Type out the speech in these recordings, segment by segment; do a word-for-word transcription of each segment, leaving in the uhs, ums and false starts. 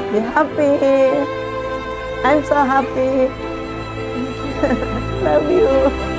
Be happy. I'm so happy. Love you.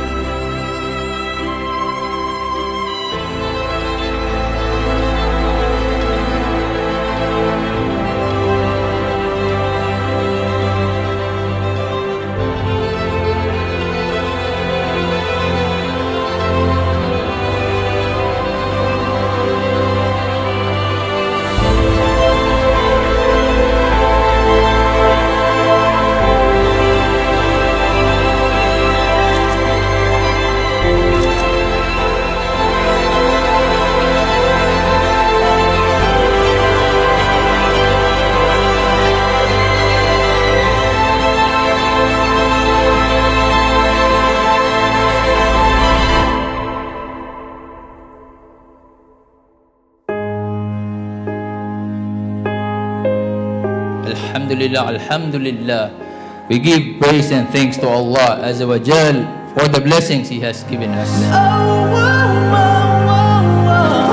Alhamdulillah, Alhamdulillah. We give praise and thanks to Allah Azza wa Jal for the blessings He has given us. Oh, oh, oh, oh,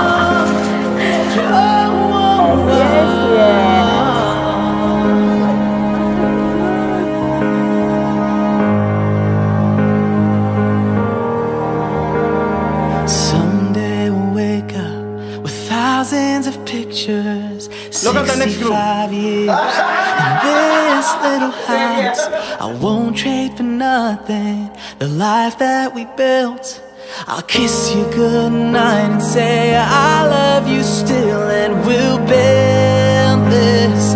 oh, oh. Yes, yes. Someday we'll wake up with thousands of pictures. Look at the next group. Years in this little house, I won't trade for nothing the life that we built. I'll kiss you goodnight and say I love you still, and we'll build this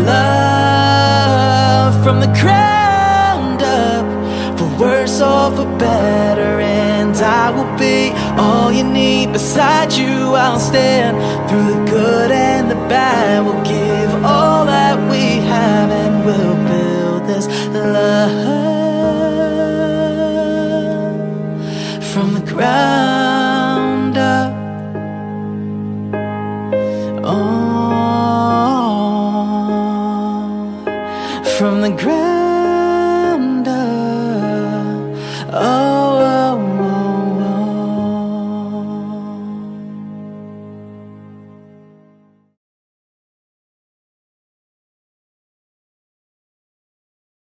love from the ground up, for worse or for better. And I will be all you need. Beside you I'll stand through the good and the bad. We'll give all that we have, and we'll build this love from the ground up. Oh, from the ground